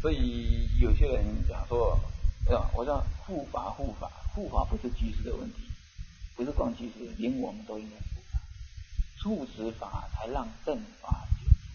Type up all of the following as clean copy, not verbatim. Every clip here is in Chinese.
所以有些人讲说，我说护法不是居士的问题，不是光居士，连我们都应该护法，处持法才让正法久住。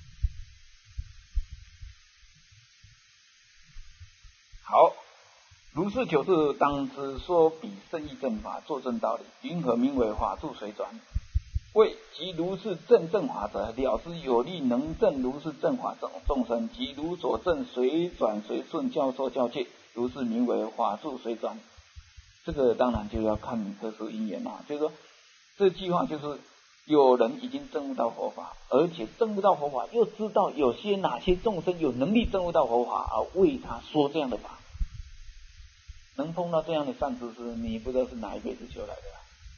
好，如是久住，当知说彼圣义正法，作正道理，云何名为法住随转？谓即如是正法者，了知有力能证如是正法众生，即如所证随转随顺，教授教戒，如是名为法住随转。这个当然就要看特殊因缘啦。就是说，这句话就是有人已经证悟到佛法，而且证悟到佛法，又知道有些哪些众生有能力证悟到佛法，而为他说这样的法。能碰到这样的善知识，你不知道是哪一辈子修来的啊。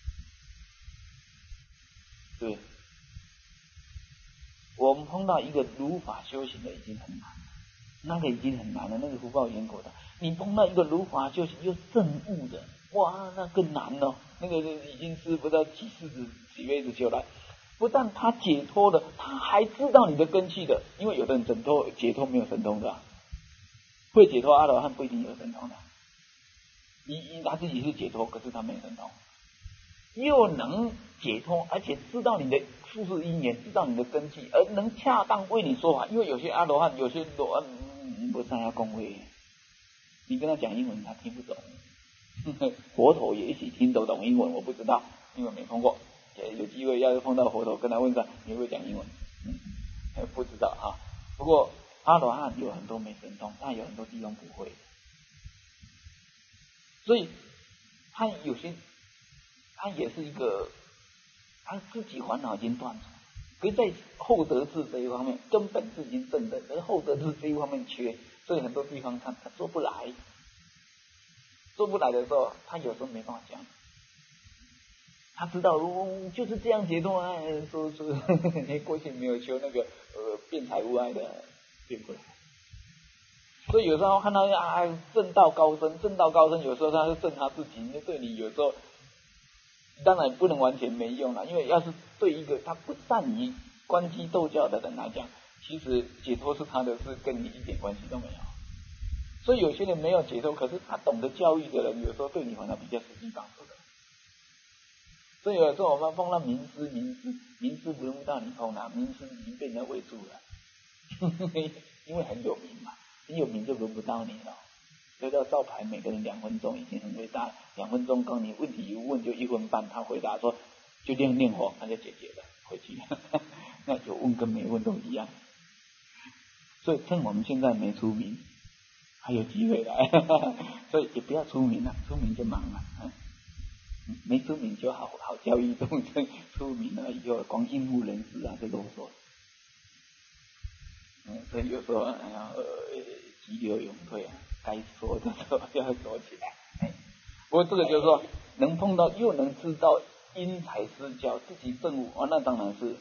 对，我们碰到一个如法修行的已经很难了，那个已经很难了，那个福报因果的。你碰到一个如法修行又证悟的，哇，那更难了。那个已经是不知道几辈子修来，不但他解脱了，他还知道你的根器的。因为有的人解脱没有神通的啊，会解脱阿罗汉不一定有神通的。他自己是解脱，可是他没有神通。又能解脱，而且知道你的宿世因缘，知道你的根器，而能恰当为你说法。因为有些阿罗汉，有些罗汉不参加公会，你跟他讲英文他听不懂，佛陀也许听得懂英文，我不知道，因为没碰过。有机会要是碰到佛陀，跟他问一下你会不会讲英文，不知道啊。不过阿罗汉有很多没神通，但有很多地方不会，所以他有些。他也是一个，他自己烦恼已经断除，可是在后得智这一方面，根本是已经正的，而后得智这一方面缺，所以很多地方他做不来，做不来的时候，他有时候没办法讲。他知道就是这样解脱啊，说你过去没有修那个辩才无碍的，辩不来。所以有时候看到正道高僧，有时候他是正他自己，对你有时候。当然不能完全没用了，因为要是对一个他不善于观机斗教的人来讲，其实解脱是他的事，跟你一点关系都没有。所以有些人没有解脱，可是他懂得教育的人，有时候对你反而比较实际帮助的。所以有时候我们碰到名师轮不到你碰啊，名师已经被人家围住了，因为很有名嘛，很有名就轮不到你了。所以要照牌，每个人2分钟已经很伟大，2分钟刚你问题一问就1分半，他回答说就念佛，那就解决了，回去那有问跟没问都一样。所以趁我们现在没出名，还有机会来，所以也不要出名了，出名就忙了，没出名就好教育众生，出名了以后光应付人事就啰嗦。所以有时候急流勇退啊。该说的时候要说起来，不过这个就是说，能碰到又能知道因材施教，自己证悟，那当然是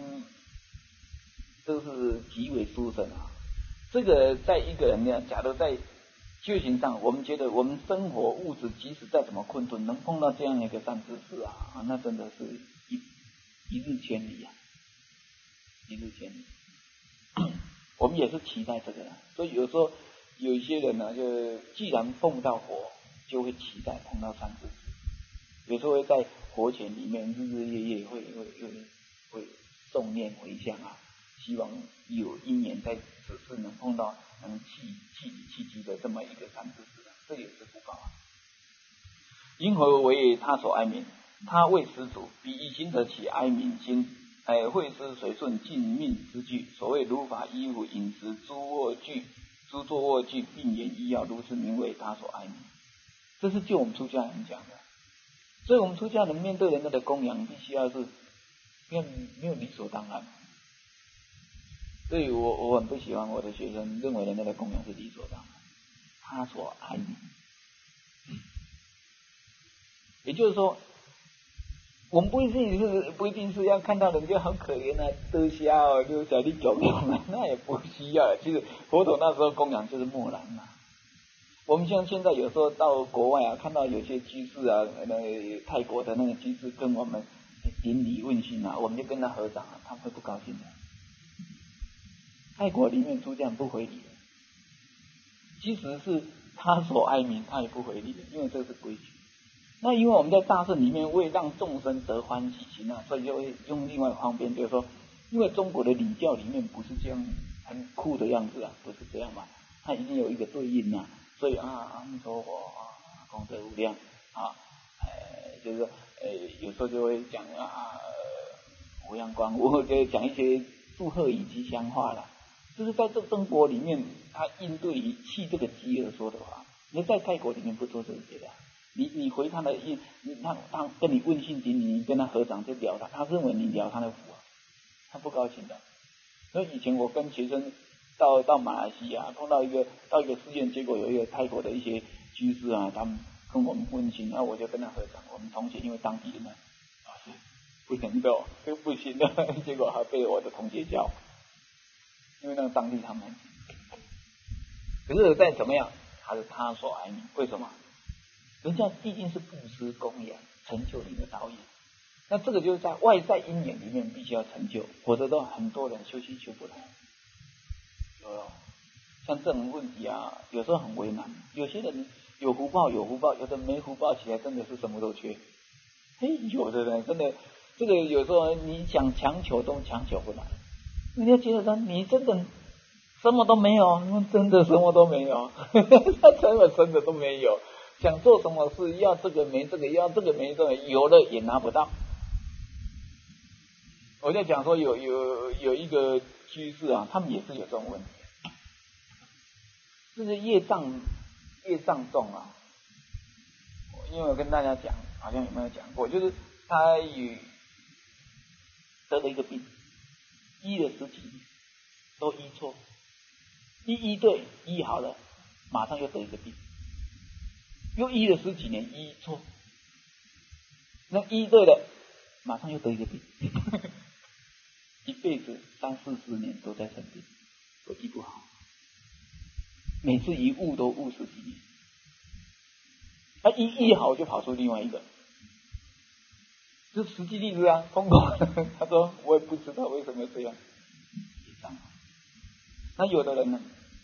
这是极为殊胜啊。这个在一个人呢，假如在修行上，我们觉得我们生活物质即使再怎么困顿，能碰到这样一个善知识啊，那真的是一日千里啊，一日千里。我们也是期待这个，所以有时候。有一些人呢，就既然碰到佛，就会期待碰到善知识。有时候会在佛前里面日日夜夜会诵念回向啊，希望有因缘在此世能碰到能契机的这么一个善知识，这也是福报啊。因何为他所哀悯？他为施主，彼以行者起哀悯心，惠施随顺尽命之具。所谓如法衣服饮食诸作卧具病言医药，如是名为他所爱悯。这是就我们出家人讲的。所以我们出家人面对人家的供养，必须要是没有理所当然。所以我很不喜欢我的学生认为人家的供养是理所当然，他所爱悯。也就是说，我们不一定是要看到人家好可怜啊，得瞎哦，就小弟供养啊，那也不需要。其实佛陀那时候供养就是默然嘛。我们像现在有时候到国外啊，看到有些居士啊，泰国的那个居士跟我们顶礼问讯啊，我们就跟他合掌啊，他会不高兴的。泰国里面出家人不回礼的， 即使是他所哀悯，他也不回礼，因为这是规矩。那因为我们在大圣里面为让众生得欢喜心啊，所以就会用另外一方面，就是说，因为中国的礼教里面不是这样很酷的样子啊，不是这样嘛，它一定有一个对应啊，所以阿弥陀佛啊，功德无量啊，就是说有时候就会讲无量光，我就讲一些祝贺以吉祥话啦。就是在这中国里面，他应对于气这个机而说的话，你在泰国里面不做这些的。你回他的他跟你问心经，你跟他合掌就聊他认为你聊他的福啊，他不高兴的。所以以前我跟学生到马来西亚碰到到一个寺院，结果有一个泰国的一些居士啊，他们跟我们问心，我就跟他合掌。我们同学因为当地人呢，不能的，这不行的，结果还被我的同学教，因为那个当地他们，可是再怎么样，还是他所爱你，为什么？人家毕竟是布施供养，成就你的道业。那这个就是在外在因缘里面必须要成就，否则的话很多人修习修不来。像这种问题啊，有时候很为难。有些人有福报，有的没福报起来真的是什么都缺。有的人真的这个有时候你想强求都强求不来。人家觉得说你真的什么都没有，真的什么都没有，他真的什么都没有。想做什么事，要这个没这个，要这个没这个，有了也拿不到。我在讲说有一个居士啊，他们也是有这种问题，就是业障重啊。因为我跟大家讲，好像有没有讲过，就是他得了一个病，医了10几年都医错，医对医好了，马上又得一个病。又医了10几年，医错，那医对了，马上又得一个病，一辈子30、40年都在生病，都医不好，每次一误都误10几年，医好就跑出另外一个，这实际例子啊，疯狂。他说我也不知道为什么这样，那有的人呢，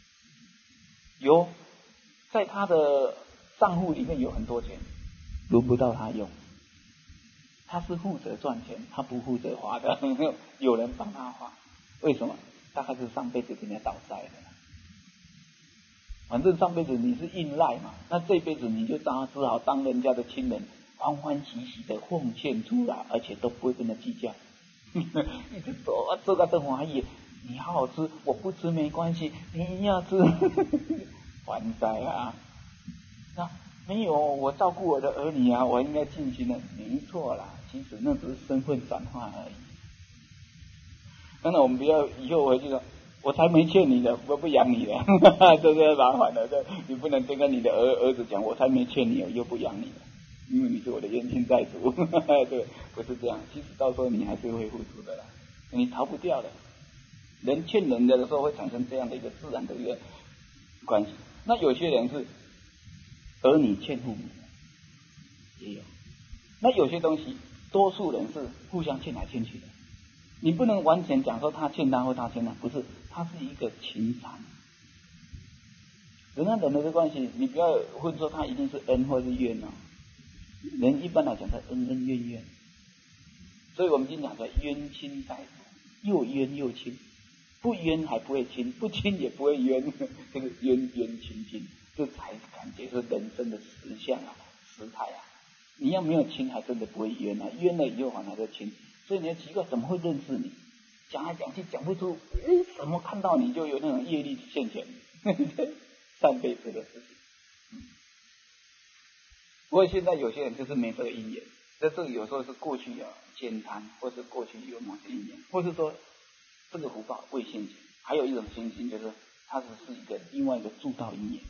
在他的账户里面有很多钱，轮不到他用。他是负责赚钱，他不负责花的，有人帮他花。为什么？大概是上辈子给人家倒债的。反正上辈子你是硬赖嘛，那这辈子你就只好当人家的亲人，欢欢喜喜的奉献出来，而且都不会跟他计较。一直说这个华裔，你好好吃，我不吃没关系，你要吃，还债啊！那没有，我照顾我的儿女啊，我应该尽心的，没错啦。其实那只是身份转换而已。当然我们不要以后回去说，我才没欠你的，我不养你的，这是麻烦的。你不能跟你的儿子讲，我才没欠你，又不养你的，因为你是我的冤亲债主。对，不是这样。其实到时候你还是会付出的啦，你逃不掉的。人欠人的时候会产生这样的一个自然的一个关系。那有些人是儿女欠父母也有，那有些东西多数人是互相欠来欠去的，你不能完全讲说他欠他或他欠他，不是，他是一个情长。人和人的这关系，你不要混说他一定是恩或是怨哦。人一般来讲他恩恩怨怨，所以我们经常讲冤亲债主，又冤又亲，不冤还不会亲，不亲也不会冤，这个冤冤亲亲，这才感觉是人生的实相啊，实态啊。你要没有亲，还真的不会冤啊，冤了以后反而就亲。所以你要奇怪，怎么会认识你？讲来讲去讲不出，怎么看到你就有那种业力现前，上辈子的事情。不过现在有些人就是没这个因缘，这个有时候是过去兼贪，或是过去有某些因缘，或是说这个福报未现前。还有一种情形就是，它只是一个另外一个助道因缘。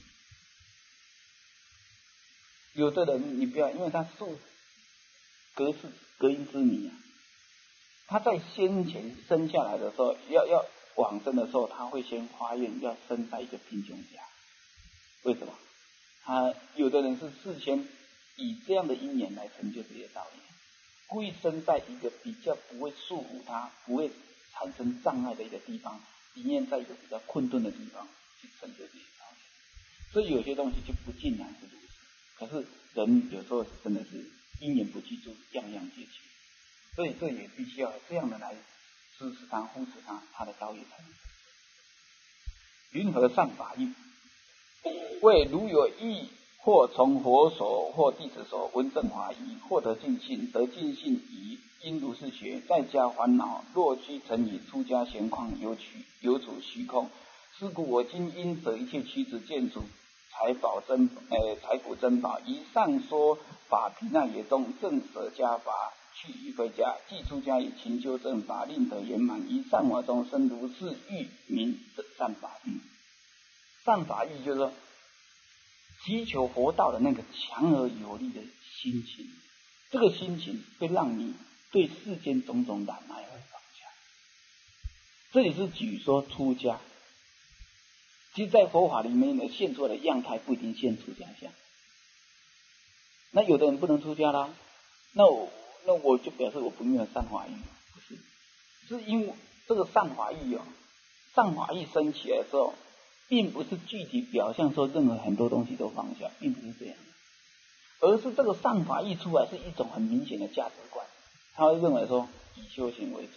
有的人你不要，因为他受隔音之谜啊，他在先前生下来的时候，要往生的时候，他会先发愿要生在一个贫穷家。为什么？他有的人是事先以这样的因缘来成就这些道业，故意生在一个比较不会束缚他、不会产生障碍的一个地方，宁愿在一个比较困顿的地方去成就这些道业。 所以有些东西就不尽然是如此。可是人有时候真的是因缘不具足，样样皆缺，所以这也必须要这样的来支持他、扶持他，他的道业才能。云何善法义？谓如有意，或从佛所，或弟子所闻正法义，获得尽信，得尽信矣。因如是学，在家烦恼，若居成以出家闲旷，有处虚空。是故我今因舍一切屈指见处财古珍宝，以上说法皮那也中，正舍家法，去于回家，既出家以勤修正法，令得圆满。以上法中生如是欲名善法义。善法义就是说祈求佛道的那个强而有力的心情，这个心情会让你对世间种种染爱而放下。这里是举说出家，其实在佛法里面呢，现出来的样态不一定现出家相。那有的人不能出家啦，那我就表示我不没有善法义，不是，是因为这个善法义善法义升起来的时候，并不是具体表象说任何很多东西都放下，并不是这样的，而是这个善法义出来是一种很明显的价值观，他会认为说以修行为主，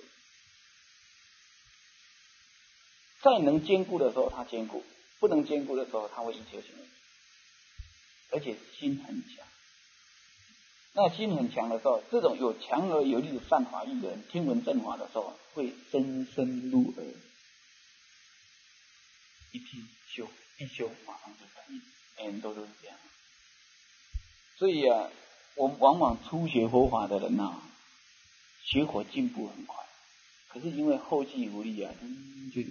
在能兼顾的时候他兼顾，不能兼顾的时候他会以修行为主，而且心很强。那心很强的时候，这种有强而有力的善法义的人，听闻正法的时候会深深入耳，一听修一修马上就反应，每人都是这样。所以我们往往初学佛法的人学佛进步很快，可是因为后继无力就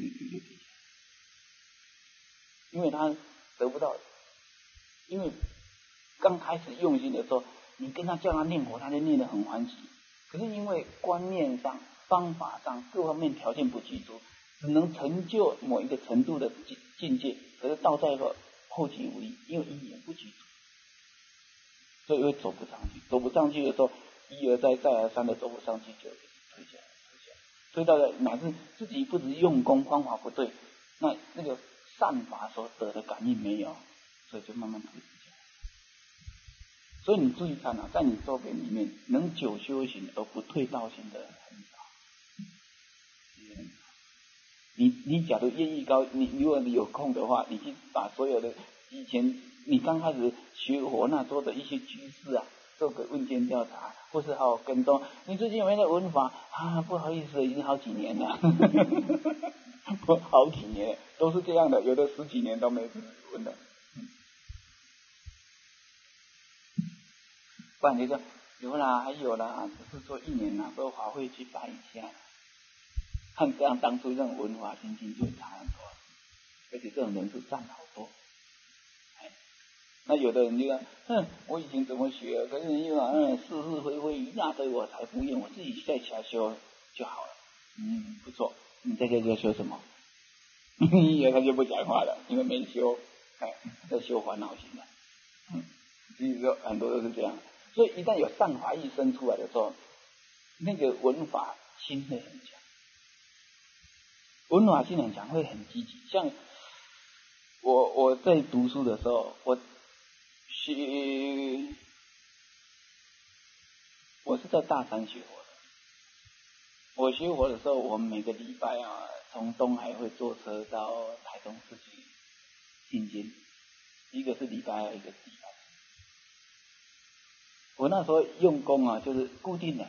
因为他得不到，因为刚开始用心的时候，你跟他叫他念佛，他就念得很欢喜，可是因为观念上、方法上各方面条件不具足，只能成就某一个程度的境界，可是到这个后继无力，因为因缘不具足，所以会走不上去。走不上去的时候，一而再再而三的走不上去，就退下来，所以到了乃至自己不只用功方法不对，那个善法所得的感应没有，所以就慢慢退下来。所以你注意看在你周边里面能久修行而不退道行的人很少。你假如愿意你如果你有空的话，你去把所有的以前你刚开始学佛那时候的一些居士做个问卷调查，或是好跟踪，你最近有没有闻法不好意思，已经好几年了好几年都是这样的，有的10几年都没闻的。不然你说有啦，还有啦，只是说1年啦，说法会去拜一下，和这样当初这种文化心境就差很多，而且这种人是占好多。那有的人就说，我以前怎么学，可是因为是是非非一大堆，我才不用，我自己在家修就好了。不错，你在家修什么？他就不讲话了，因为没修，在修烦恼心了。所以说很多都是这样。所以一旦有善法义生出来的时候，那个闻法心会很强，闻法心很强，会很积极。像我在读书的时候，我是在大山学佛的。我学佛的时候，我们每个礼拜从东海会坐车到台东市去听经，一个是礼拜二，一个是礼拜四。我那时候用功就是固定的，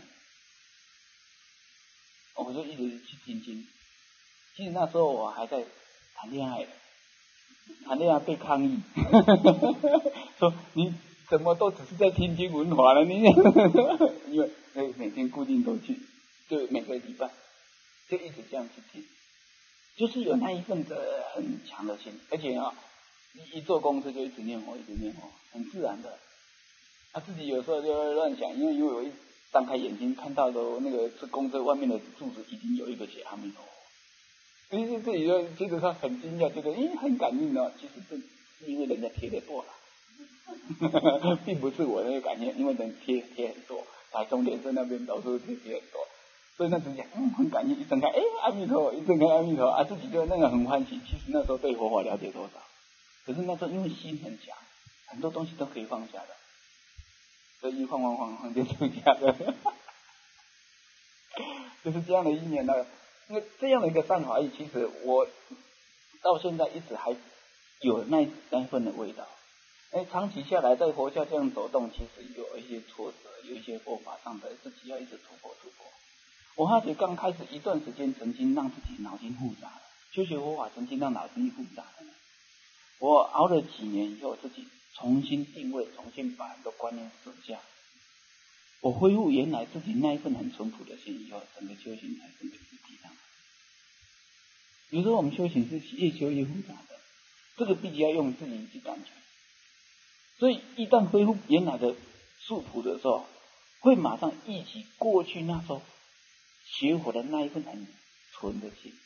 我就一直去听经。其实那时候我还在谈恋爱被抗议说你怎么都只是在听经闻法了，你因为每天固定都去，就每个礼拜就一直这样去听，就是有那一份的很强的心，而且一坐公车就一直念佛，很自然的。自己有时候就会乱想，因为我一张开眼睛看到的那个是公车外面的柱子已经有一个写阿弥陀佛，因为自己就觉得他很惊讶，觉得很感应其实是因为人家贴的多了并不是我那个感应，因为人贴很多，台中连胜那边到处贴很多，所以那时讲很感应，一睁开阿弥陀佛，一睁开阿弥陀佛自己就那个很欢喜。其实那时候对佛法了解多少， 可是那时候因为心很强，很多东西都可以放下的，所以一晃就出家了。就是这样的因缘呢。那这样的一个善法义，其实我到现在一直还有那一份的味道。长期下来在佛教这样走动，其实有一些挫折，有一些佛法上的自己要一直突破。我发觉刚开始一段时间，曾经让自己脑筋复杂了，修学佛法曾经让脑筋复杂了。我熬了几年以后，自己重新定位，重新把很多观念舍下，我恢复原来自己那一份很淳朴的心以后，整个修行才真的是地上。有时候我们修行是越修越复杂的，这个必须要用自己去感觉。所以一旦恢复原来的素朴的时候，会马上忆起过去那时候学佛的那一份很纯的心。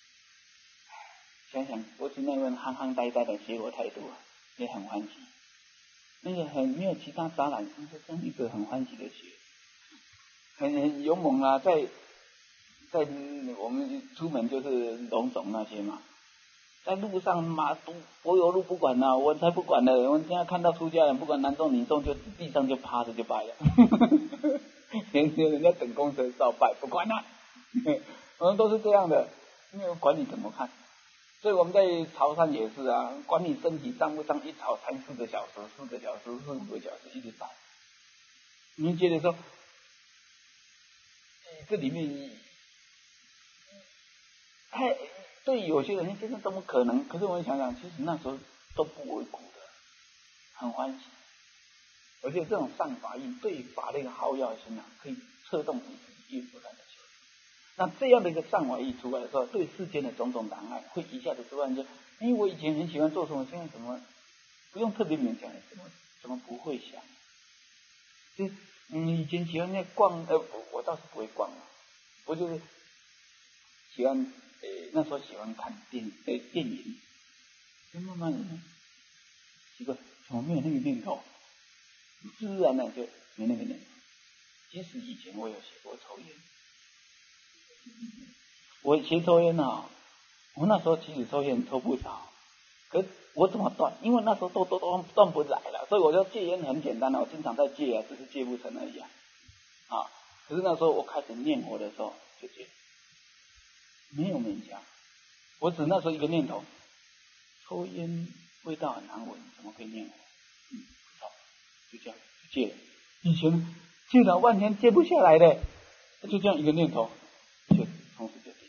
想想过去那份憨憨呆呆的学佛态度，也很欢喜。那个很没有其他杂染，就是这样一个很欢喜的学，很勇猛啊！在我们出门就是龙总那些嘛。在路上柏油路不管了，我才不管了。我现在看到出家人，不管男众女众，就地上就趴着就拜了。人家等公车照拜，不管了。我们都是这样的，没有管你怎么看。所以我们在潮汕也是啊，管你身体脏不脏，一潮3-4个小时、4-5个小时一直在。你觉得说，这里面太。对有些人真的怎么可能？可是我想想，其实那时候都不为苦的，很欢喜。而且这种善法义对法的一个好药心啊，可以策动你自己越不断的修行。那这样的一个善法义出来的时候，对世间的种种障碍，会一下子突然间，因为我以前很喜欢做什么，现在怎么不用特别勉强，怎么不会想？就以前喜欢那逛，我倒是不会逛啊，我就是喜欢。那时候喜欢看电影，就慢慢的，奇怪，怎么没有那个念头？自然的就没那个念头。其实以前我有学过抽烟，我学抽烟啊，我那时候其实抽烟抽不少，可是我怎么断？因为那时候都断不来了，所以我就戒烟很简单了，我经常在戒啊，只是戒不成而已啊。可是那时候我开始念佛的时候就戒。没有勉强，我只那时候一个念头，抽烟味道很难闻，怎么可以念佛？好，就这样就戒了。以前戒了半天戒不下来的，就这样一个念头，就从此就戒，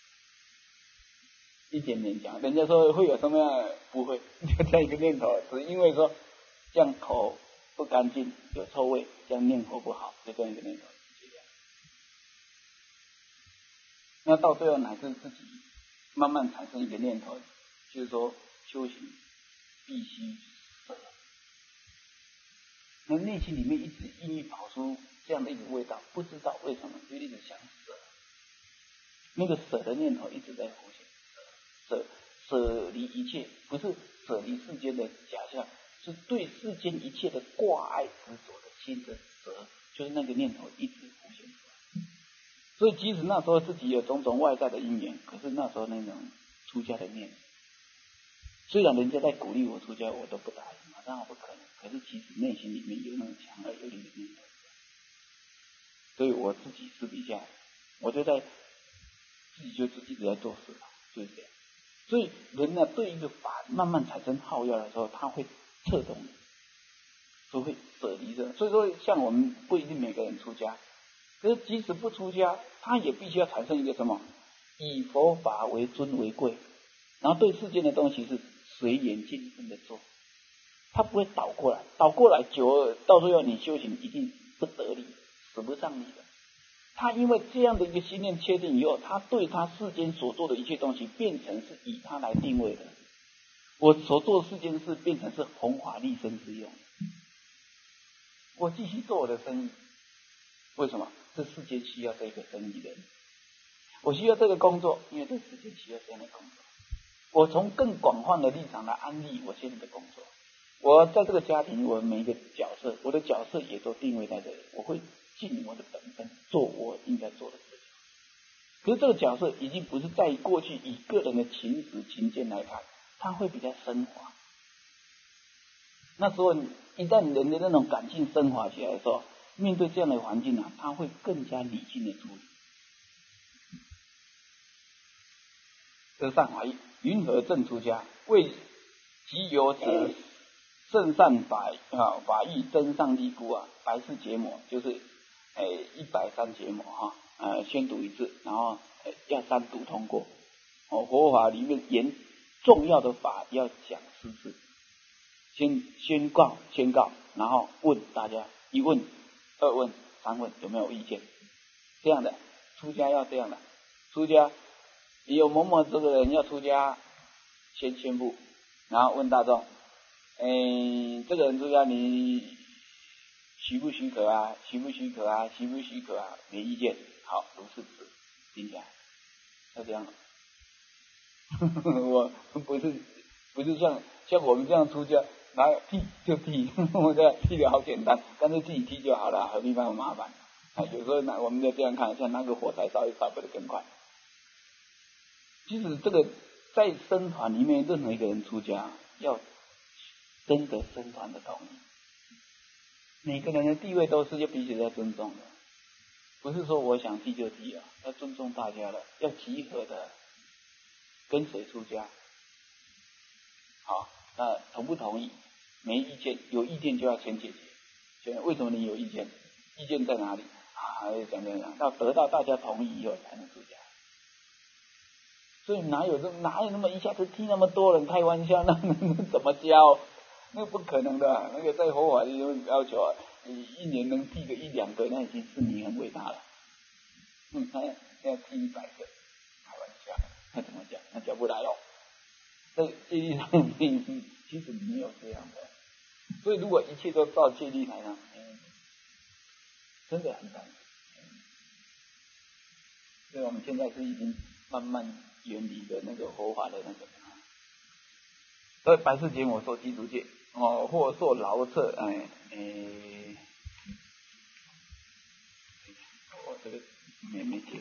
一点勉强。人家说会有什么样？不会，就这样一个念头，只因为说这样口不干净，有臭味，这样念佛不好，就这样一个念头。那到最后乃至自己慢慢产生一个念头，就是说修行必须舍。那内心里面一直隐隐跑出这样的一个味道，不知道为什么就一直想舍。那个舍的念头一直在浮现，舍离一切，不是舍离世间的假象，是对世间一切的挂碍执着的心的舍，就是那个念头一直浮现出来。所以即使那时候自己有种种外在的因缘，可是那时候那种出家的念，虽然人家在鼓励我出家，我都不答应，马上不可能。可是其实内心里面有那种强而有力的念头，所以我自己私底下，我就在自己一直在做事，就是这样。所以人呢，对一个法慢慢产生好药的时候，他会侧动你，都会舍离的。所以说，像我们不一定每个人出家。可是即使不出家，他也必须要产生一个什么？以佛法为尊为贵，然后对世间的东西是随缘尽分的做，他不会倒过来，倒过来久了，到最后你修行一定不得力，使不上你的。他因为这样的一个信念确定以后，他对他世间所做的一切东西变成是以他来定位的。我所做的世间事变成是弘法利生之用，我继续做我的生意，为什么？这世界需要这个生意人，我需要这个工作，因为这世界需要这样的工作。我从更广泛的立场来安利我现在的工作。我在这个家庭，我每一个角色，我的角色也都定位在这里，我会尽我的本分，做我应该做的事情。可是这个角色已经不是在过去以个人的情史情见来看，它会比较升华。 那时候一旦人的那种感性升华起来的时候，面对这样的环境啊，他会更加理性的处理。这上法义，云何正出家？为即有者圣善法义真上利故啊！白事结魔就是130结魔哈，先读一次，然后要3读通过。佛法里面重要的法要讲4次，先告，然后问大家1问、2问、3问有没有意见？这样的出家要这样的，出家有某某这个人要出家，先宣布，然后问大众，这个人出家你许不许可啊？许不许可啊？许不许可啊？没意见，好，如是子，听起来，要这样。我不是像我们这样出家，拿剃就剃，我这剃的好简单，干脆自己剃就好了，何必那么麻烦？有时候我们就这样看，像那个火柴烧一烧不得更快。其实这个在僧团里面，任何一个人出家，要征得僧团的同意，每个人的地位都是要彼此在尊重的，不是说我想剃就剃啊，要尊重大家的，要集合的。跟谁出家？好，那同不同意？没意见，有意见就要先解决。为什么你有意见？意见在哪里？讲，要得到大家同意以后才能出家。所以哪有那么一下子剃那么多人？开玩笑，那怎么教？那不可能的。那个在佛法里面要求啊，你1年能剃个1-2个，那已经是你很伟大了。他要剃100个，开玩笑。那怎么讲？那教不来喽。这戒律上其实没有这样的，所以如果一切都照戒律来呢，真的很难。所以我们现在是已经慢慢远离的那个佛法的那个。所以白事结魔受基础戒，或受劳侧，我这个没解。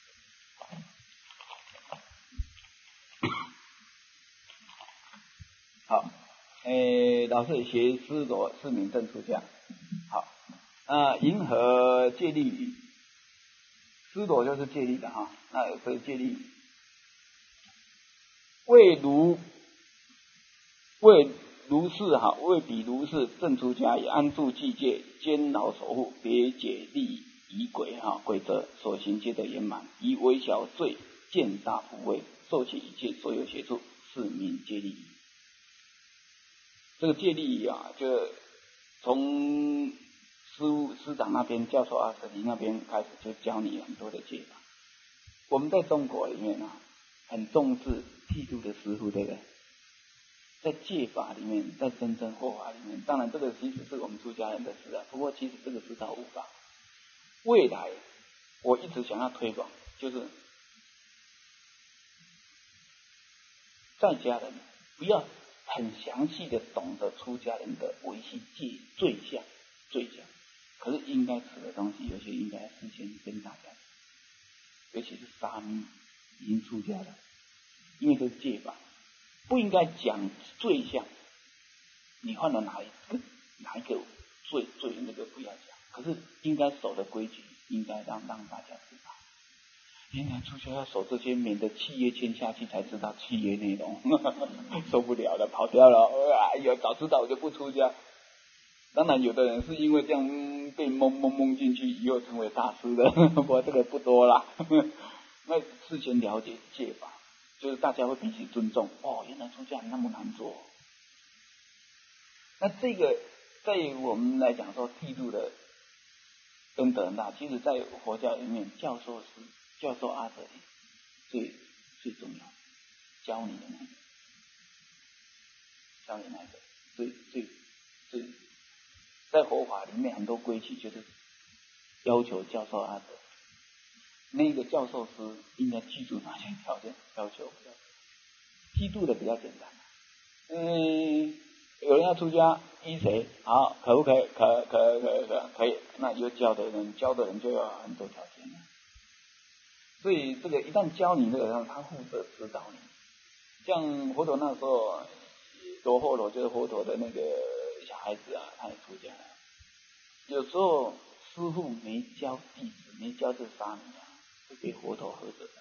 好，老师学师罗是名正出家。好，银河戒律语，师罗就是戒律的哈。那所以戒律为如是哈，为彼如是正出家，以安住戒戒，坚牢守护，别解利仪轨哈，轨则所行皆得圆满，以微小罪见大不畏，受其一切所有协助，是名戒律。这个戒律啊，就从师长那边，教授阿舍离那边开始，就教你很多的戒法。我们在中国里面啊，很重视剃度的师傅，对不对？在戒法里面，在真正佛法里面，当然这个其实是我们出家人的事啊。不过其实这个是道悟法。未来我一直想要推广，就是在家人不要很详细的懂得出家人的维系戒罪相，可是应该吃的东西，有些应该事先跟大家讲，尤其是沙弥已经出家了，因为这是戒法，不应该讲罪相。你犯了哪一个罪那个不要讲，可是应该守的规矩，应该让大家知道。原来出家要守这些，免得契约签下去才知道契约内容，受不了了，跑掉了。哎呀，早知道我就不出家。当然，有的人是因为这样被蒙进去，以后成为大师的，不过这个不多啦。那事先了解戒法，就是大家会彼此尊重。原来出家那么难做。那这个在我们来讲说剃度的恩德很大，其实在佛教里面，教授阿舍离最重要，教你的那个，最在佛法里面很多规矩，就是要求教授阿舍离，那个教授师应该记住哪些条件要求。剃度的比较简单，有人要出家依谁？好，可不可以？可以。那有教的人就要很多条件了。所以这个一旦教你这个人，他负责指导你。像佛陀那时候，罗睺罗就是佛陀的那个小孩子啊，他也出家了。有时候师父没教弟子，没教这沙弥啊，会被佛陀喝着的。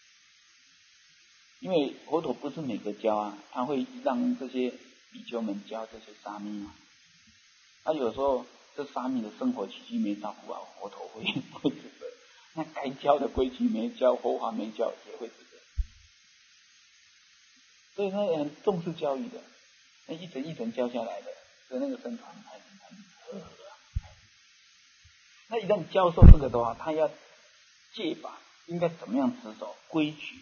因为佛陀不是每个教啊，他会让这些比丘们教这些沙弥嘛。他有时候这沙弥的生活起居没照顾好，佛陀会指责。那该教的规矩没教，佛法没教，也会指责。所以他也很重视教育的，那一层一层教下来的，所以那个僧团很和和啊。那一旦教授这个的话，他要戒法应该怎么样持守规矩？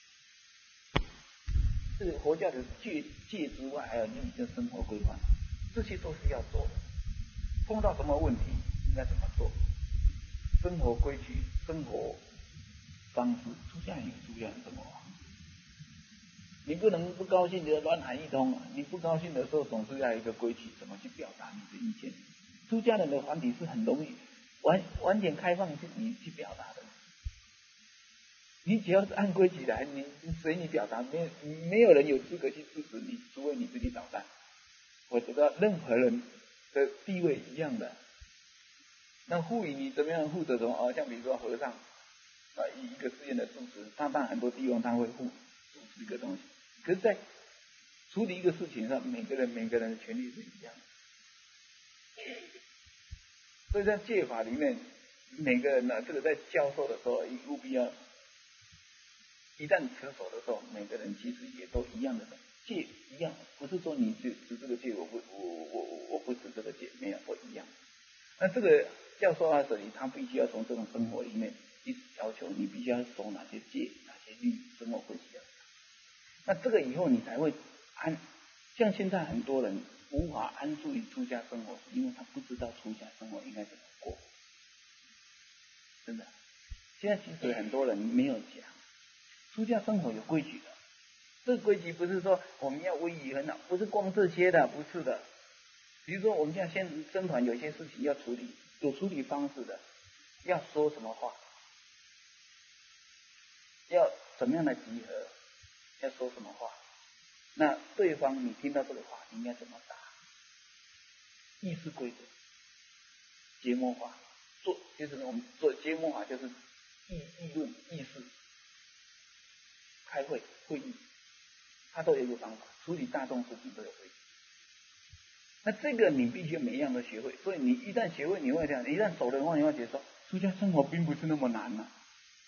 这个佛教的戒之外，还有你的生活规范，这些都是要做的。碰到什么问题应该怎么做？生活规矩、生活方式，出家人有出家人生活方式。你不能不高兴的乱喊一通，你不高兴的时候总是要有一个规矩，怎么去表达你的意见。出家人的团体是很容易完全开放你去表达的。你只要是按规矩来，你随你表达，没有人有资格去制止你，除非你自己捣蛋。我知道任何人的地位一样的。那赋予你怎么样负责什么？像比如说和尚一个寺院的住持，他当然很多地方他会主持一个东西，可是，在处理一个事情上，每个人的权利是一样的。所以在戒法里面，每个人呢，这个在教授的时候，务必要。一旦持守的时候，每个人其实也都一样的戒一样，不是说你持这个戒，我不持这个戒，没有，我一样。那这个教授啊，这里他必须要从这种生活里面一直要求你必须要守哪些戒，哪些律，生活规矩要。那这个以后你才会安。像现在很多人无法安住于出家生活，因为他不知道出家生活应该怎么过。真的，现在其实很多人没有讲。出家生活有规矩的，这个规矩不是说我们要威仪很好，不是光这些的，不是的。比如说我们现在僧团有些事情要处理，有处理方式的，要说什么话，要怎么样的集合，要说什么话，那对方你听到这个话，你应该怎么答？议事规则，结魔法，就是我们做结魔法，就是议论议事。开会议，他都有一个方法，处理大众事情都有规矩。那这个你必须每一样都学会，所以你一旦学会，你会这样；一旦熟的话，你会觉得说，出家生活并不是那么难呐、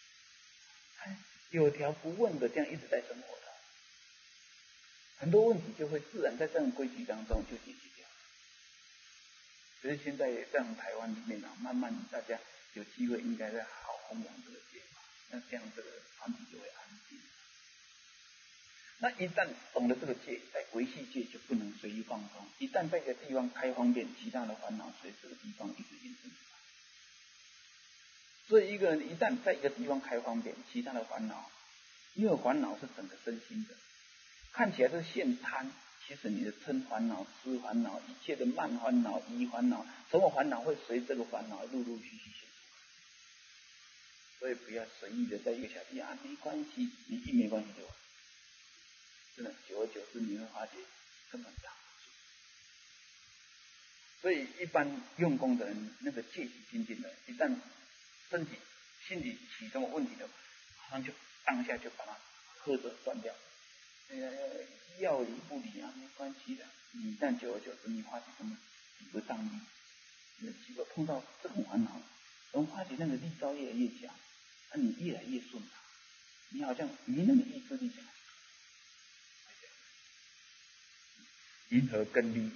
有条不紊的这样一直在生活的，很多问题就会自然在这种规矩当中就解决掉。所以现在在台湾里面慢慢大家有机会应该在好弘扬这个戒法，那这样这个团体就会安定。那一旦懂了这个戒，在维系戒就不能随意放松。一旦在一个地方开方便，其他的烦恼随这个地方一直延伸出来。所以一个人一旦在一个地方开方便，其他的烦恼，因为烦恼是整个身心的，看起来是现贪，其实你的嗔烦恼、痴烦恼、一切的慢烦恼、疑烦恼，什么烦恼会随这个烦恼陆陆续续现出来。所以不要随意的在一个小地方没关系，你一没关系就完。真的，久而久之你会发觉根本挡不住。所以一般用功的人，那个戒体精进的，一旦身体、心理起什么问题的，马上就当下就把它喝着断掉。要理不理啊，没关系的。你一旦久而久之，你发觉根本理不当力，你的结果碰到这种烦恼，我们发觉那个力道越来越强，你越来越顺畅，你好像没那么意志力强。因何根利？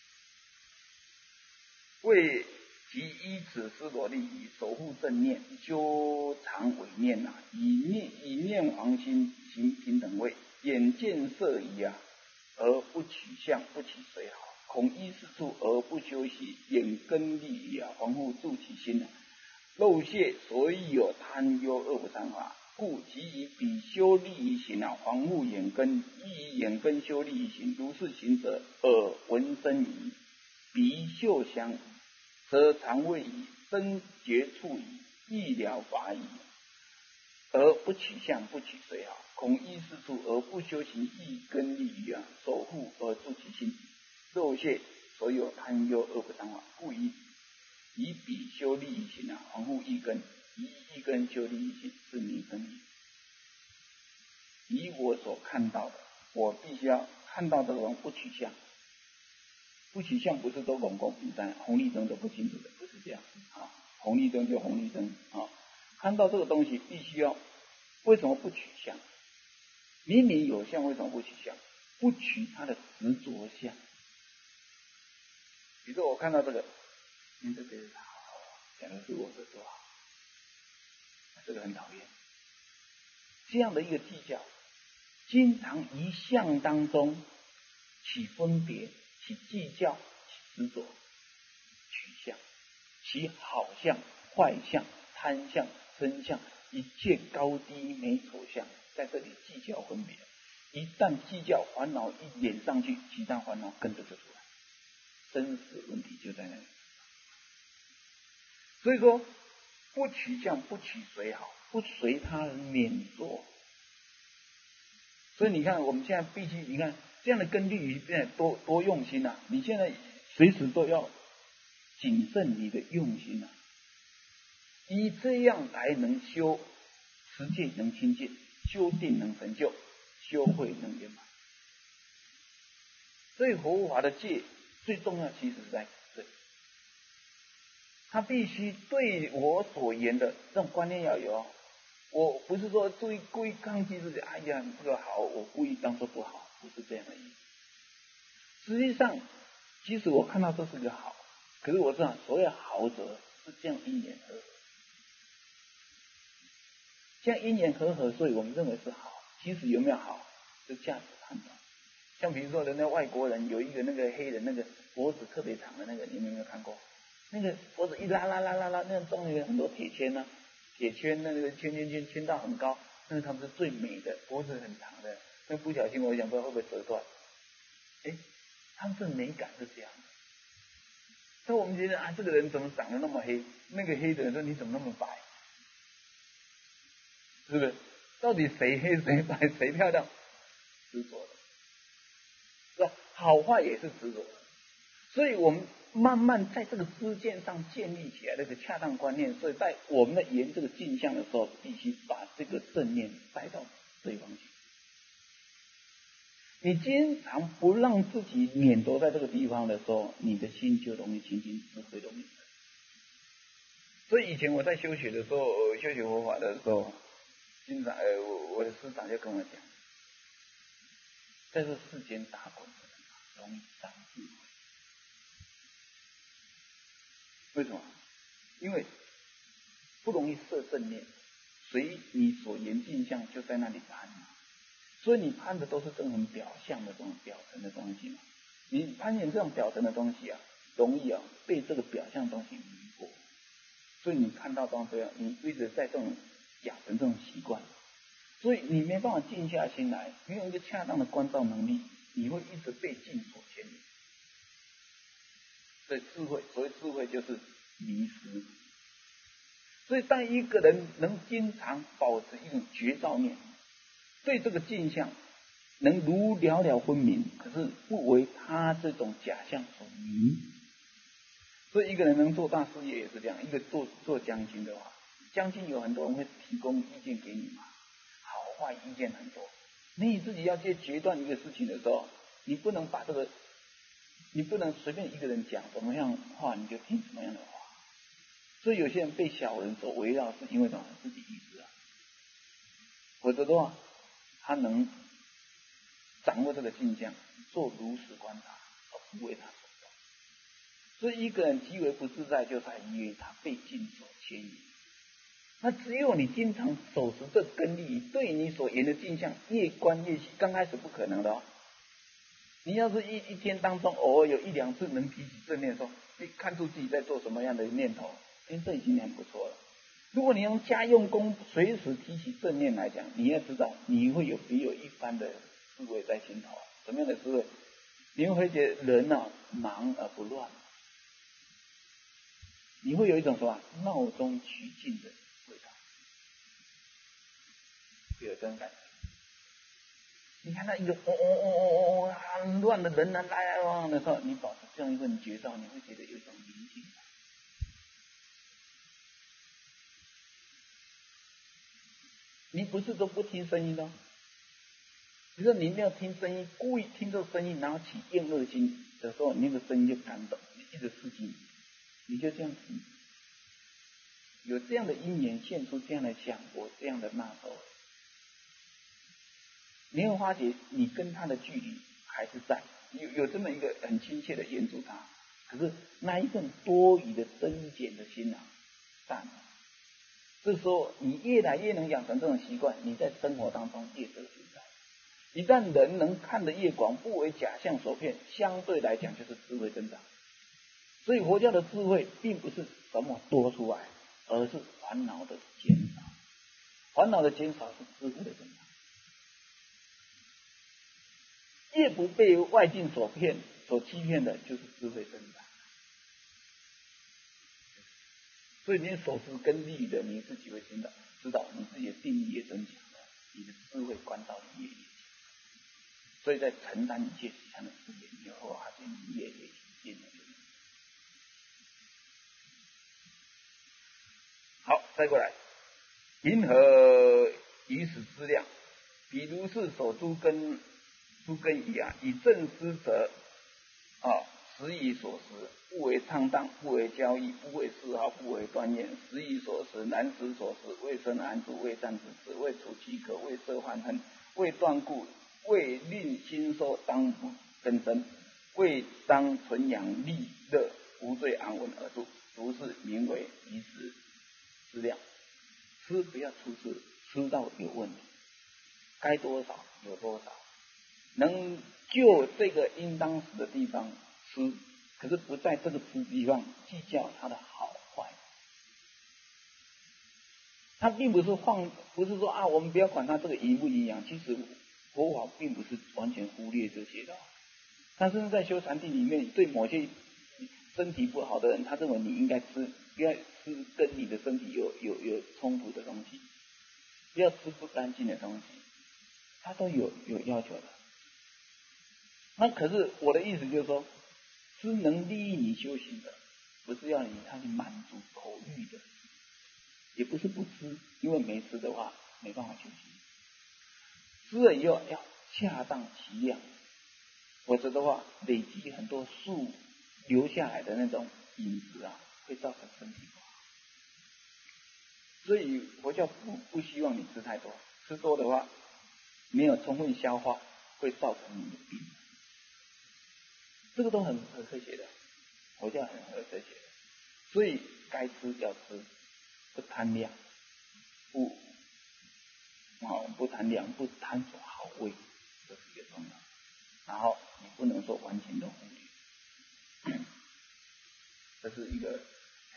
为即依此思罗利，以守护正念，修常伪念以念王心行平等位，眼见色疑而不取相，不取随好，恐依是处而不修习，眼根利益防护住其心漏泄所以有贪忧恶不善法，故即以比修利益行防护眼根，亦以眼根修利益行，如是行者，耳闻声疑，鼻嗅香疑，则肠胃疑，身觉触疑，意了法疑，而不取相，不取随好，恐依是处而不修行，意根利益守护而住其心，漏泄所有贪忧恶不当法，故以彼修利益行啊，防护一根，以一根修利益行，是名根义。以我所看到的，我必须要看到这种不取相。不取相不是都公公平淡，红绿灯都不清楚的，不是这样啊。红绿灯就红绿灯啊，看到这个东西必须要，为什么不取相？明明有相，为什么不取相？不取它的执着相。比如说我看到这个，这个好，假如是我的多好，这个很讨厌。这样的一个计较，经常一相当中起分别，起计较，起执着，取相，起好相、坏相、贪相、嗔相，一切高低美丑相，在这里计较分别。一旦计较，烦恼一脸上去，其他烦恼跟着就出来，生死问题就在那里。所以说，不取相，不取随好，不随他人免作。所以你看，我们现在必须，你看这样的根据现在多用心啊！你现在随时都要谨慎你的用心啊，以这样才能修持戒能清净，修定能成就，修慧能圆满。所以佛法的戒最重要，其实是在这里。他必须对我所言的这种观念要有。我不是说故意抗拒自己，哎呀，这个好，我故意当作不好，不是这样的意思。实际上，即使我看到这是个好，可是我知道所谓好者是这样因缘和合，这样因缘和合，所以我们认为是好。其实有没有好，是价值判断。像比如说人家外国人有一个那个黑人，那个脖子特别长的那个，你们有没有看过？那个脖子一拉，那个中间有很多铁圈呢，铁圈那个圈到很高，那是他们是最美的，脖子很长的。那不小心我想不知道会不会折断。他们的美感是这样的。所以我们觉得啊，这个人怎么长得那么黑？那个黑的人说你怎么那么白？是不是？到底谁黑谁白谁漂亮？执着的，是吧？好坏也是执着的。所以我们慢慢在这个知见上建立起来那个恰当观念，所以在我们的研这个镜像的时候，必须把这个正念带到对方去。你经常不让自己免夺在这个地方的时候，你的心就容易清净，智慧容易。所以以前我在修学的时候，修学佛法的时候，经常我的师长就跟我讲，在这世间打滚容易长智慧。为什么？因为不容易设正念，随你所言镜像就在那里攀嘛。所以你攀的都是这种表象的这种表层的东西嘛。你攀岩这种表层的东西啊，容易被这个表象的东西迷惑。所以你看到东西，你一直在这种养成这种习惯，所以你没办法静下心来，没有一个恰当的关照能力，你会一直被境所牵引。所以所谓智慧就是迷失。所以当一个人能经常保持一种觉照念，对这个镜像能如了分明，可是不为他这种假象所迷。所以一个人能做大事业也是这样，一个做将军的话，将军有很多人会提供意见给你嘛，好坏意见很多，你自己要去决断一个事情的时候，你不能随便一个人讲什么样的话你就听什么样的话。所以有些人被小人所围绕，是因为什么？自己意识啊。否则的话，他能掌握这个镜像，做如实观察，而不为他所动。所以一个人极为不自在，就在于他被境所牵引。那只有你经常守持这根力，对你所言的镜像越观越细，刚开始不可能的哦。你要是一天当中偶尔有一两次能提起正念的时候，你看出自己在做什么样的念头，这已经很不错了。如果你用加用功随时提起正念来讲，你要知道你会有别有一番的智慧在心头。什么样的智慧？你会觉得人忙而不乱，你会有一种什么闹中取静的味道，会有这种感觉。 你看到一个很乱的人来来往的时候，你保持这样一份觉照，你会觉得有一种宁静。你不是都不听声音的，比如说你没有听声音，故意听到声音，然后起厌恶心的时候，你那个声音就感动，你一直刺激你就这样听。有这样的因缘现出这样的想法，这样的那时候，你会发觉你跟他的距离还是在，有这么一个很亲切的援助他，可是那一份多余的增减的心淡了。这时候你越来越能养成这种习惯，你在生活当中越得自在。一旦人能看得越广，不为假象所骗，相对来讲就是智慧增长。所以佛教的智慧并不是什么多出来，而是烦恼的减少。烦恼的减少是智慧的增长。越不被外境所骗、所欺骗的，就是智慧增长。所以你守持根利的，你自己会知道你自己的定力越增强了，你的智慧观照力越强。所以在承担一切其他的事业，你会发现你越进。好，再过来，银河以使之量，比如是守诸根仪以正施者时以所食，不为唱荡，不为交易，不为嗜好，不为断言，时以所食，难时所食，未生安住，未战之事，未除饥渴，未摄患恨，未断故，未令心受当不更生，未当存养利乐，无罪安稳而住，如是名为以使之量。吃不要出事，吃到有问题，该多少有多少，能就这个应当死的地方吃，可是不在这个吃地方计较它的好坏。它并不是不是说我们不要管它这个营不营养，其实佛法并不是完全忽略这些的。但是在修禅定里面，对某些身体不好的人，他认为你应该吃，不要吃跟你的身体有冲突的东西，不要吃不干净的东西，他都有要求的。那可是我的意思就是说，吃能利益你修行的，不是要他去满足口欲的，也不是不吃，因为没吃的话没办法修行。吃了以后要恰当其量，否则的话累积很多树留下来的那种饮食会造成身体不好。所以佛教不希望你吃太多，吃多的话没有充分消化，会造成你的病。这个都很合科学的，佛教很合科学的。所以该吃要吃，不贪量，不贪量，不贪所好味，这是一个重要。然后你不能说完全的忽略，这是一个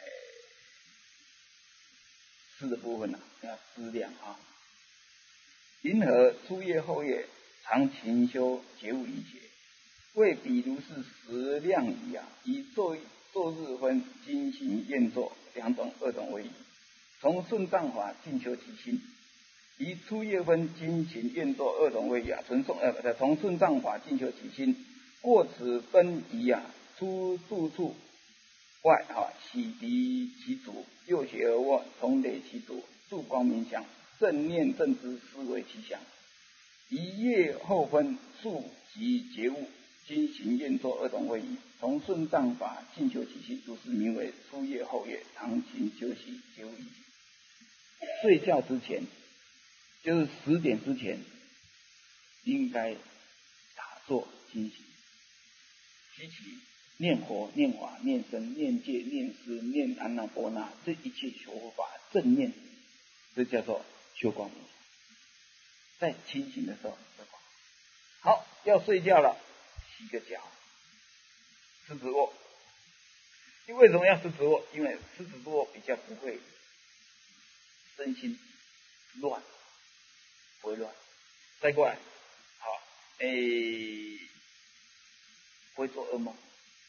吃的部分要思量银河初夜后夜，常勤修觉悟一切，为比如是食量仪以昼日分精行验作二种为宜，从顺藏法进修其心。以初夜分精行验作二种为宜从顺藏法进修其心，过此分仪出住处外洗涤其足，右胁而卧，从累其足，助光明相，正念正知，思维其相。一夜后分数及觉悟，精行验作二种为宜，从顺藏法进修其心，如是名为初夜后夜，常勤修习觉悟一切。睡觉之前，就是10点之前，应该打坐精行，提起念佛、念法、念僧、念戒、念思、念安那波那，这一切修法正念，这叫做修光明。在清醒的时候，好，要睡觉了，洗个脚，狮子卧。为什么要狮子卧？因为狮子卧比较不会身心乱，不会乱。再过来，好，不会做噩梦。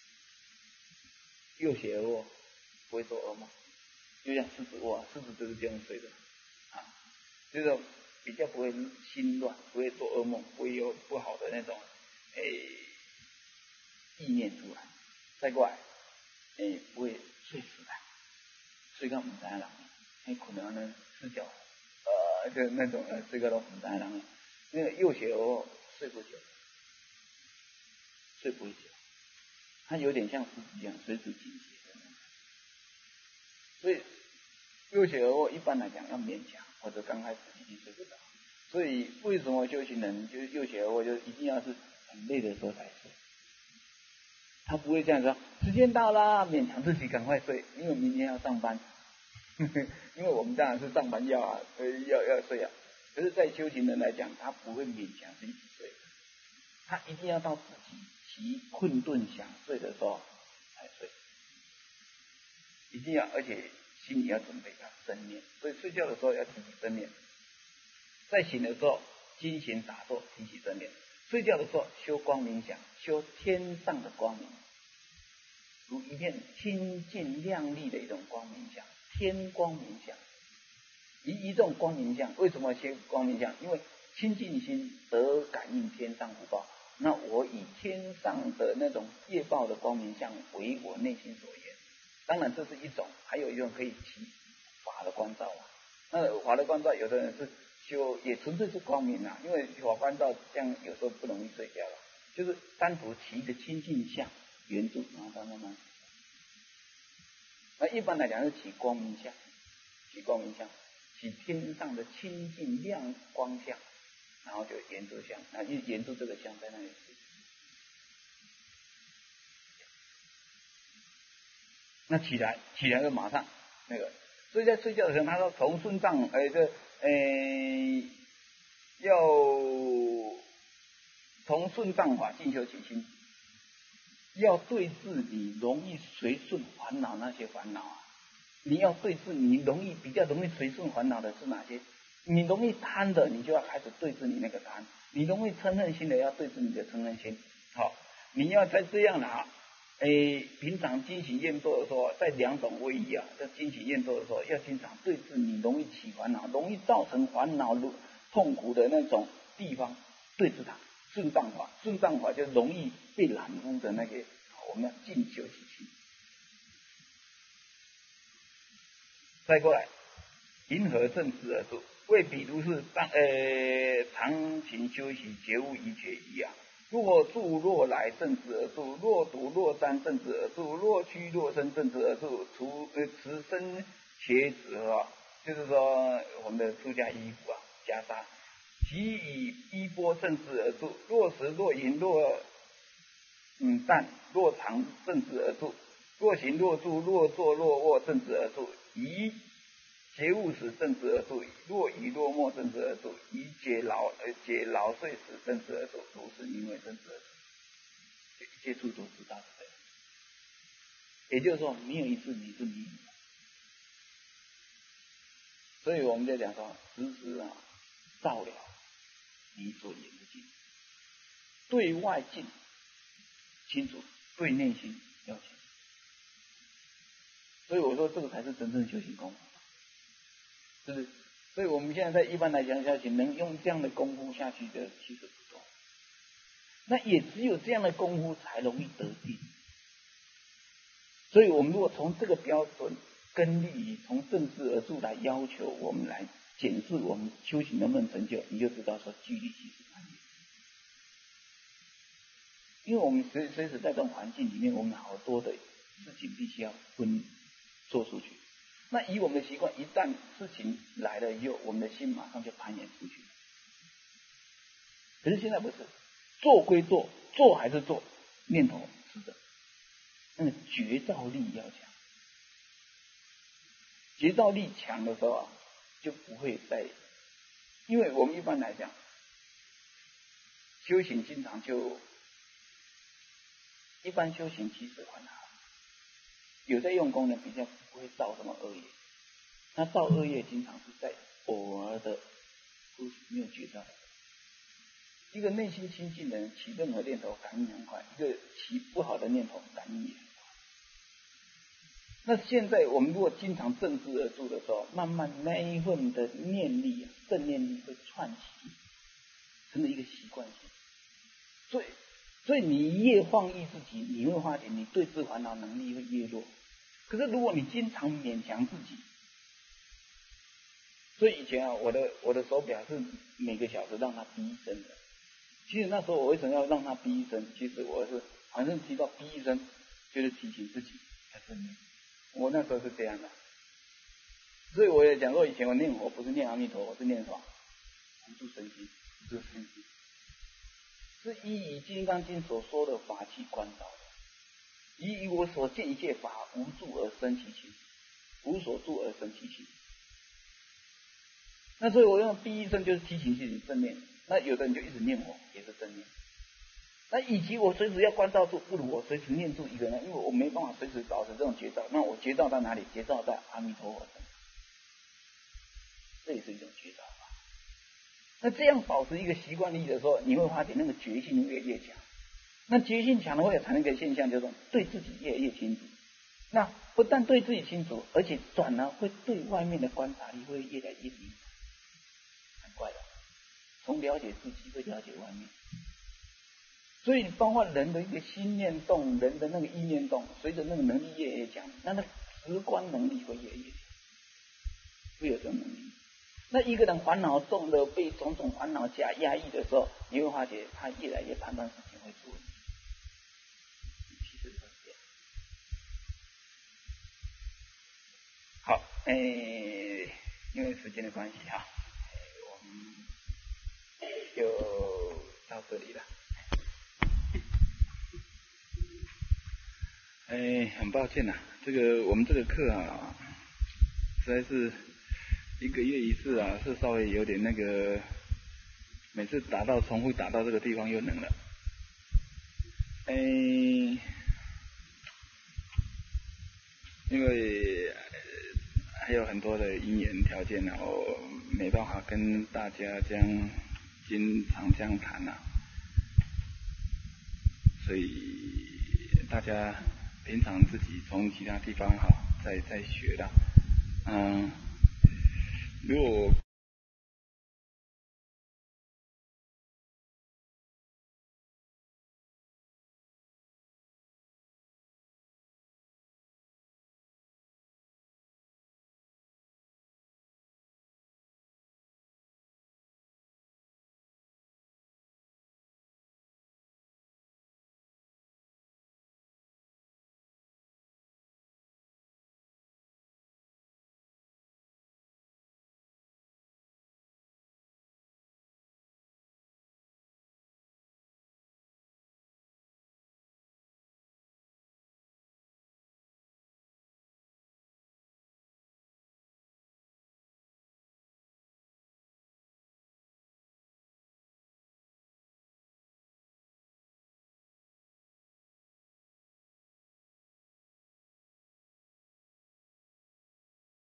右胁而卧，不会做噩梦，就像狮子卧，狮子就是这样睡的就是比较不会心乱，不会做噩梦，不会有不好的那种意念出来。再过来，不会睡死的，睡到唔知人，困了呢四脚，就那种睡到都唔知人，那个右血哦睡不久，睡不久，它有点像狮子一样随时警戒的那种。所以右血哦一般来讲要勉强，或者刚开始已经睡不着。所以为什么修行人就是右血哦就一定要是很累的时候才睡？他不会这样说，时间到啦，勉强自己赶快睡，因为明天要上班。因为我们当然是上班要睡啊。可是，在修行人来讲，他不会勉强自己睡，他一定要到自己其困顿想睡的时候才睡，一定要，而且心里要准备要正念，所以睡觉的时候要提起正念，在醒的时候精行打坐，提起正念。睡觉的时候修光明想，修天上的光明，如一片清净亮丽的一种光明想，天光明想。以这种光明相，为什么修光明相？因为清净心得感应天上福报，那我以天上的那种业报的光明相为我内心所言。当然这是一种，还有一种可以起法的关照啊。那法的关照，有的人是修也纯粹是光明啊，因为法关照这样有时候不容易睡觉了，就是单独起一个清净相圆住，然后慢慢。那一般来讲是起光明相，起光明相。起天上的清净亮光相，然后就沿住相，那沿住这个相在那里。那起来就马上那个，所以在睡觉的时候，他说从顺藏，要从顺藏法进修起心，要对治你容易随顺烦恼那些烦恼啊。你要对治你比较容易随顺烦恼的是哪些？你容易贪的，你就要开始对治你那个贪；你容易嗔恨心的，要对治你的嗔恨心。好，你要在这样拿。平常精行验咒的时候，在两种位移啊，在精行验咒的时候，要经常对治你容易起烦恼、容易造成烦恼痛苦的那种地方，对治它。顺藏法就容易被染污的那个，我们要进修起心。再过来，迎合正直而住，为彼如是常勤修习，觉悟一切一啊。若住若来，正直而住；若读若瞻，正直而住；若屈若伸，正直而住。持身鞋子啊，就是说我们的出家衣服啊，袈裟，其以衣钵正直而住；若食若饮若淡，若常正直而住；若行若住，若坐若卧，正直而住。以觉悟时正直而住，若以若默正直而住，以解劳睡时正直而住，如是名为正直而住。一切处都知道的这样，也就是说，没有一次你是迷的。所以我们就讲说，时时照了你所言的境，对外境清楚，对内心要清楚。所以我说，这个才是真正修行功夫。是不是？所以我们现在在一般来讲下去，能用这样的功夫下去的其实不多。那也只有这样的功夫才容易得定。所以我们如果从这个标准根据从正直而住来要求我们来检视我们修行能不能成就，你就知道说距离其实蛮远。因为我们随时在这种环境里面，我们好多的事情必须要做出去。那以我们的习惯，一旦事情来了以后，我们的心马上就攀岩出去。可是现在不是，做归做，做还是做，念头是的，那个觉照力要强。觉照力强的时候啊，就不会再，因为我们一般来讲，修行经常就，一般修行其实很好，有在用功的比较不会造什么恶业。那造恶业经常是在偶尔的，都是没有觉照。一个内心清净的人，起任何念头感应很快；一个起不好的念头感应也很快。 那现在我们如果经常正知而住的时候，慢慢那一份的念力正念力会串起，成了一个习惯性。所以你越放逸自己，你会发现你对治烦恼能力会越弱。可是如果你经常勉强自己，所以以前我的手表是每个小时让它哔一声的。其实那时候我为什么要让它哔一声？其实我是反正提到哔一声，就是提醒自己要正念。我那时候是这样的，所以我也讲说，以前我念佛不是念阿弥陀佛，是念什么？无住身心，无住身心，是依《金刚经》所说的法器观照的，以我所见一切法无住而生其心，无所住而生其心。那所以我用第一声就是提醒自己正念，那有的人就一直念佛，也是正念。那以及我随时要关照住，不如我随时念住一个人，因为我没办法随时保持这种觉照。那我觉照在哪里？觉照在阿弥陀佛身上，这也是一种觉照法。那这样保持一个习惯力的时候，你会发现那个觉性越来越强。那觉性强的会产生一个现象，就是对自己越来越清楚。那不但对自己清楚，而且转而会对外面的观察力会越来越敏感。很怪的，从了解自己会了解外面。所以包括人的一个心念动，人的那个意念动，随着那个能力越来越强，那直观能力会越来越强，会有这种能力。那一个人烦恼重的，被种种烦恼加压抑的时候，你会发觉他越来越判断事情会出问题。其实是这样。好，因为时间的关系哈，我们就到这里了。很抱歉呐，我们这个课啊，实在是1个月一次啊，是稍微有点那个，每次重复打到这个地方又能了。因为还有很多的因缘条件呢，我没办法跟大家经常这样谈啊，所以大家平常自己从其他地方再学的，如果